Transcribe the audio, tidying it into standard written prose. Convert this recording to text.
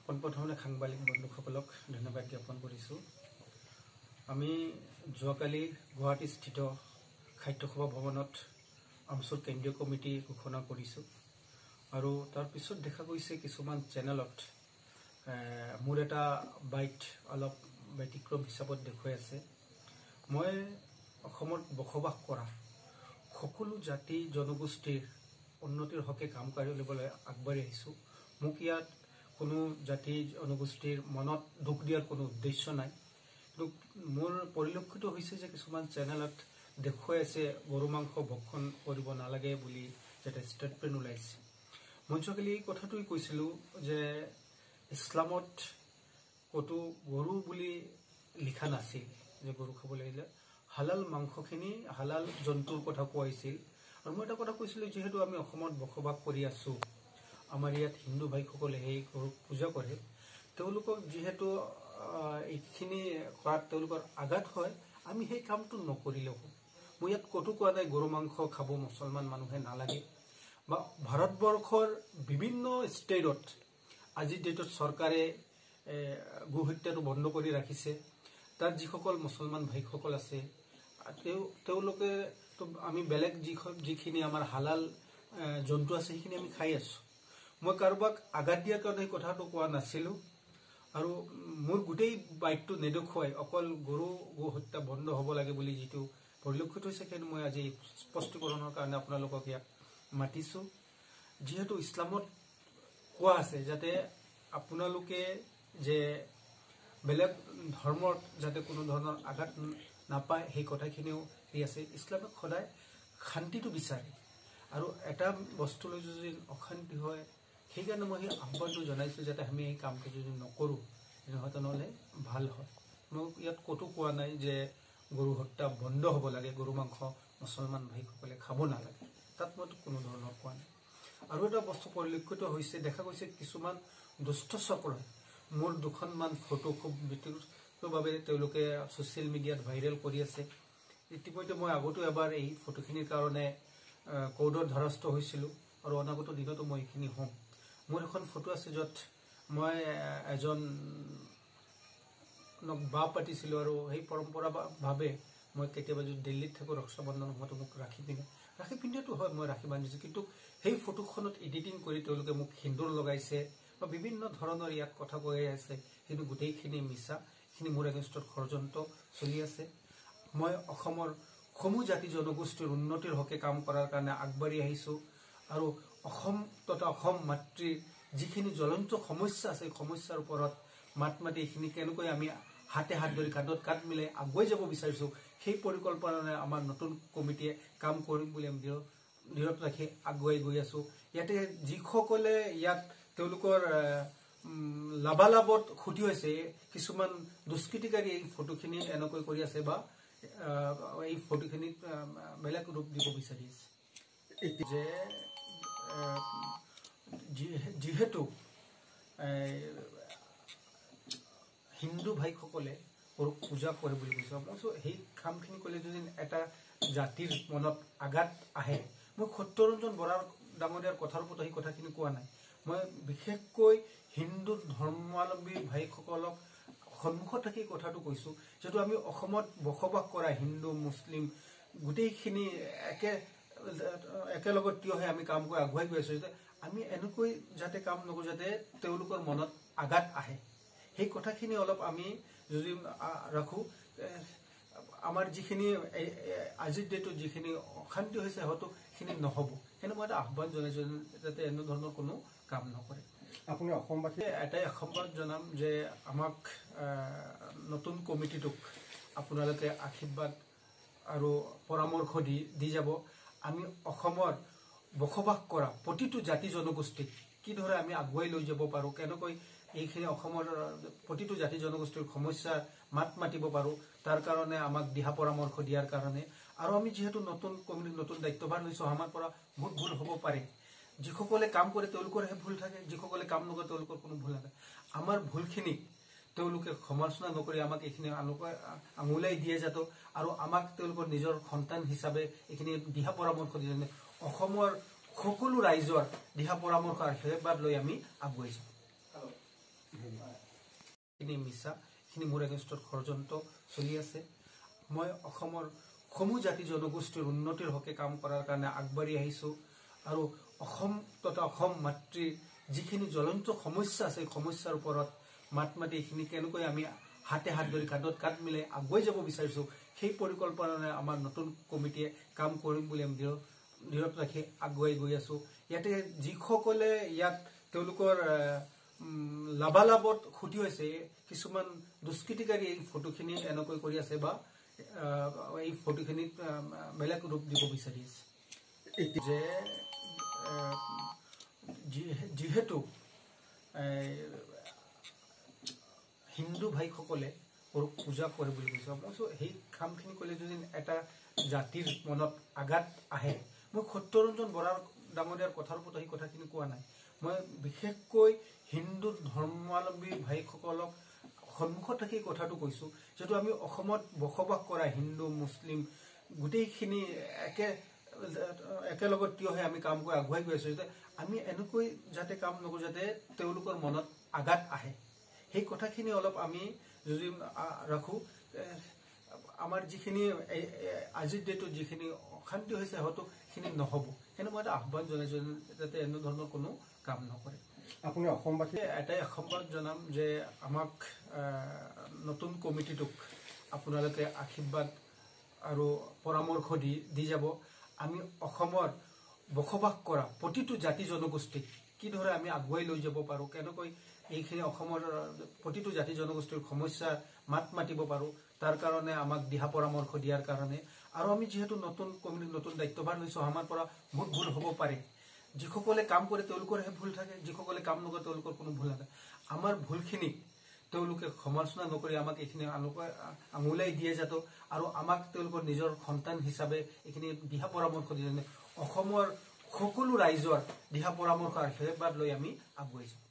পোনপ্ৰথমে সাংবাদিক বন্ধুসকলক ধন্যবাদ জ্ঞাপন কৰিছো। আমি যোৱাকালি গুৱাহাটীস্থিত খাদ্য সভা ভৱনত অঞ্চল কেন্দ্ৰীয় কমিটি ঘোষণা কৰিছো আৰু তাৰ পিছত দেখা গৈছে কিছুমান চেনেলত মোৰ এটা বাইট অলপ ব্যতিক্ৰম হিচাপত দেখুৱাই আছে। মই অসমত বসবাস কৰা সকলো জাতি জনগোষ্ঠীৰ উন্নতিৰ হকে কাম কৰিবলৈ আগবাঢ়ি আহিছো। মোক ইয়াত কোনো জাতি জনগোষ্ঠীৰ মনত দুখ দিয়াৰ কোনো উদ্দেশ্য নাই। মোৰ পৰিলক্ষিত হৈছে যে কিছুমান চেনেলত দেখুৱাই আছে গৰু মাংস ভক্ষণ কৰিব নালাগে বুলি যেটা ষ্টেটমেণ্ট ওলাইছে। মই যোৱাকালি এই কথাটোই কৈছিলো যে ইছলামত কতো গৰু বুলি লিখা নাছিল যে গৰু খাব লাগিলে। হালাল মাংসখিনি হালাল জন্তুৰ কথা কোৱা হৈছিল। আৰু মই এটা কথা কৈছিলো, যেহেতু আমি অসমত বসবাস কৰি আছো, আমাৰ ইয়াত হিন্দু ভাইসকলে সেই গৰুক পূজা কৰে, তেওঁলোকক যিহেতু এইখিনি কৰাত তেওঁলোকৰ আঘাত হয়, আমি সেই কামটো নকৰিলেও হ'ব। মই ইয়াত কতো কোৱা নাই গৰু মাংস খাব মুছলমান মানুহে নালাগে বা ভাৰতবৰ্ষৰ বিভিন্ন ষ্টেটত আজিৰ ডেটত চৰকাৰে গো হত্যাটো বন্ধ কৰি ৰাখিছে। তাত যিসকল মুছলমান ভাইসকল আছে তেওঁলোকে আমি বেলেগ যিখিনি আমাৰ হালাল জন্তু আছে সেইখিনি আমি খাই আছো। মই কাৰোবাক আঘাত দিয়াৰ কাৰণে এই কথাটো কোৱা নাছিলো আৰু মোৰ গোটেই বাইটটো নেদেখুৱাই অকল গো হত্যা বন্ধ হ'ব লাগে বুলি যিটো পৰিলক্ষিত হৈছে, সেইটো মই আজি স্পষ্টীকৰণৰ কাৰণে আপোনালোকক ইয়াত মাতিছো। যিহেতু ইছলামত কোৱা আছে যাতে আপোনালোকে যে বেলেগ ধৰ্মৰ যাতে কোনো ধৰণৰ আঘাত নাপায়, সেই কথাখিনিও আছে। ইছলামত সদায় শান্তিটো বিচাৰে আৰু এটা বস্তুলৈ যদি অশান্তি হয়, সেইকাৰণে মই সেই আহ্বানটো জনাইছো যাতে আমি এই কামটো যদি নকৰোঁ তেনেহ'লে ভাল হয়। মই ইয়াত ক'তো কোৱা নাই যে গৰু হত্যা বন্ধ হ'ব লাগে, গৰু মাংস মুছলমান ভাইসকলে খাব নালাগে, তাত মই কোনো ধৰণৰ কোৱা নাই। আৰু এটা বস্তু পৰিলক্ষিত হৈছে, দেখা গৈছে কিছুমান দুষ্ট চক্ৰই মোৰ দুখনমান ফটো খুব ব্যক্তিগতভাৱে তেওঁলোকে ছ'চিয়েল মিডিয়াত ভাইৰেল কৰি আছে। ইতিমধ্যে মই আগতো এবাৰ এই ফটোখিনিৰ কাৰণে কোৰ্টৰ ধাৰস্থ হৈছিলোঁ আৰু অনাগত দিনতো মই এইখিনি হ'ম। মোৰ এখন ফটো আছে য'ত মই এজন বা পাতিছিলোঁ আৰু সেই পৰম্পৰাভাৱে মই কেতিয়াবা যদি দিল্লীত থাকোঁ ৰক্ষা বন্ধন সময়তো মোক ৰাখি পিন্ধাটো হয়, মই ৰাখি বান্ধিছোঁ। কিন্তু সেই ফটোখনত এডিটিং কৰি তেওঁলোকে মোক সিন্দুৰ লগাইছে বা বিভিন্ন ধৰণৰ ইয়াত কথা কৈ আছে, কিন্তু গোটেইখিনি মিছা। সেইখিনি মোৰ এগেইনষ্টত ষড়যন্ত্ৰ চলি আছে। মই অসমৰ সমূহ জাতি জনগোষ্ঠীৰ উন্নতিৰ হকে কাম কৰাৰ কাৰণে আগবাঢ়ি আহিছোঁ আৰু অসম তথা অসম মাতৃৰ যিখিনি জ্বলন্ত সমস্যা আছে, সেই সমস্যাৰ ওপৰত মাত মাতি এইখিনি কেনেকৈ আমি হাতে হাত ধৰি কান্ধত কান্ধ মিলাই আগুৱাই যাব বিচাৰিছোঁ, সেই পৰিকল্পনাৰে আমাৰ নতুন কমিটিয়ে কাম কৰিম বুলি আমি দৃঢ়ত ৰাখি আগুৱাই গৈ আছোঁ। ইয়াতে যিসকলে ইয়াত তেওঁলোকৰ লাভালাভত ক্ষতি হৈছে, কিছুমান দুষ্কৃতিকাৰী এই ফটোখিনি এনেকৈ কৰি আছে বা এই ফটোখিনিক বেলেগ ৰূপ দিব বিচাৰি আছে। যে যিহেতু হিন্দু ভাইসকলে পূজা কৰে বুলি কৈছে, মই সেই কামখিনি কৰিলে যদি এটা জাতিৰ মনত আঘাত আহে, মই সত্যৰঞ্জন বৰা ডাঙৰীয়াৰ কথাৰ ওপৰত সেই কথাখিনি কোৱা নাই। মই বিশেষকৈ হিন্দু ধৰ্মাৱলম্বী ভাইসকলক সন্মুখত থাকি কথাটো কৈছোঁ, যিহেতু আমি অসমত বসবাস কৰা হিন্দু মুছলিম গোটেইখিনি একেলগত থিয় হৈ আমি কাম কৰি আগুৱাই গৈ আছোঁ। যাতে আমি এনেকৈ যাতে কাম নকৰোঁ যাতে তেওঁলোকৰ মনত আঘাত আহে, সেই কথাখিনি অলপ আমি যদি ৰাখোঁ, আমাৰ যিখিনি আজিৰ ডেটত যিখিনি অশান্তি হৈছে হয়তো সেইখিনি নহ'ব। কিন্তু মই এটা আহ্বান জনাইছোঁ যাতে এনেধৰণৰ কোনো কাম নকৰে। আপুনি অসমবাসী এটাই আহ্বান জনাম যে আমাক নতুন কমিটিটোক আপোনালোকে আশীৰ্বাদ আৰু পৰামৰ্শ দি যাব। আমি অসমৰ বসবাস কৰা প্ৰতিটো জাতি জনগোষ্ঠীক কিদৰে আমি আগুৱাই লৈ যাব পাৰোঁ, কেনেকৈ এইখিনি অসমৰ প্ৰতিটো জাতি জনগোষ্ঠীৰ সমস্যাৰ মাত মাতিব পাৰোঁ, তাৰ কাৰণে আমাক দিহা পৰামৰ্শ দিয়াৰ কাৰণে। আৰু আমি যিহেতু নতুন কমিটি নতুন দায়িত্বভাৰ লৈছোঁ, আমাৰ পৰা বহুত ভুল হ'ব পাৰে। যিসকলে কাম কৰে তেওঁলোকৰহে ভুল থাকে, যিসকলে কাম নকৰে তেওঁলোকৰ কোনো ভুল নাথাকে। আমাৰ ভুলখিনিক তেওঁলোকে সমালোচনা নকৰি আমাক এইখিনি আঙুলাই দিয়ে যাতে, আৰু আমাক তেওঁলোকৰ নিজৰ সন্তান হিচাপে এইখিনি দিহা পৰামৰ্শ দিয়ে। অসমৰ সকলো ৰাইজৰ দিহা পৰামৰ্শ আশীৰ্বাদ লৈ আমি আগুৱাই যাওঁ। গোটেইখিনি মিছা, এইখিনি মোৰ এগেইনষ্টত ষড়যন্ত্ৰ চলি আছে। মই অসমৰ সমূহ জাতি জনগোষ্ঠীৰ উন্নতিৰ হকে কাম কৰাৰ কাৰণে আগবাঢ়ি আহিছোঁ আৰু অসম তথা অসম মাতৃৰ যিখিনি জ্বলন্ত সমস্যা আছে এই সমস্যাৰ ওপৰত মাত মাতি এইখিনি কেনেকৈ আমি হাতে হাত ধৰি কান্ধত কান্ধ মিলাই আগুৱাই যাব বিচাৰিছোঁ, সেই পৰিকল্পনাৰে আমাৰ নতুন কমিটিয়ে কাম কৰিম বুলি আমি দৃঢ়ত ৰাখি আগুৱাই গৈ আছোঁ। ইয়াতে যিসকলে ইয়াত তেওঁলোকৰ লাভালাভত ক্ষতি হৈছে, কিছুমান দুষ্কৃতিকাৰী এই ফটোখিনি এনেকৈ কৰি আছে বা এই ফটোখিনিত বেলেগ ৰূপ দিব বিচাৰি আছে যে যিহেতু হিন্দু ভাইসকলে পূজা কৰে বুলি কৈছোঁ। মই সেই কামখিনি কৰিলে যদি এটা জাতিৰ মনত আঘাত আহে, মই সত্যৰঞ্জন বৰা ডাঙৰীয়াৰ কথাৰ ওপৰত সেই কথাখিনি কোৱা নাই। মই বিশেষকৈ হিন্দু ধৰ্মাৱলম্বী ভাইসকলক সন্মুখত ৰাখি কথাটো কৈছোঁ, যিহেতু আমি অসমত বসবাস কৰা হিন্দু মুছলিম গোটেইখিনি একেলগত থিয় হৈ আমি কাম কৰি আগুৱাই গৈ আছোঁ, যাতে আমি এনেকৈ যাতে কাম নকৰোঁ যাতে তেওঁলোকৰ মনত আঘাত আহে। সেই কথাখিনি অলপ আমি যদি ৰাখোঁ, আমাৰ যিখিনি আজিৰ ডেটত যিখিনি অশান্তি হৈছে হয়তো সেইখিনি নহ'ব। সেইকাৰণে মই এটা আহ্বান জনাইছোঁ যাতে এনেধৰণৰ কোনো কাম নকৰে। আপুনি অসমবাসী এটাই আহ্বান জনাম যে আমাক নতুন কমিটিটোক আপোনালোকে আশীৰ্বাদ আৰু পৰামৰ্শ দি যাব। আমি অসমৰ বসবাস কৰা প্ৰতিটো জাতি জনগোষ্ঠীক কিদৰে আমি আগুৱাই লৈ যাব পাৰোঁ, কেনেকৈ এইখিনি অসমৰ প্ৰতিটো জাতি জনগোষ্ঠীৰ সমস্যাৰ মাত মাতিব পাৰোঁ, তাৰ কাৰণে আমাক দিহা পৰামৰ্শ দিয়াৰ কাৰণে। আৰু আমি যিহেতু নতুন কমিটি নতুন দায়িত্বভাৰ লৈছোঁ, আমাৰ পৰা বহুত ভুল হ'ব পাৰে। যিসকলে কাম কৰে তেওঁলোকৰহে ভুল থাকে, যিসকলে কাম নকৰে তেওঁলোকৰ কোনো ভুল নাথাকে। আমাৰ ভুলখিনিক তেওঁলোকে সমালোচনা নকৰি আমাক এইখিনি আঙুলাই দিয়ে যাতে, আৰু আমাক তেওঁলোকৰ নিজৰ সন্তান হিচাপে এইখিনি দিহা পৰামৰ্শ দিয়ে, অসমৰ সকলো ৰাইজৰ দিহা পৰামৰ্শ আশীৰ্বাদ লৈ আমি আগুৱাই যাওঁ।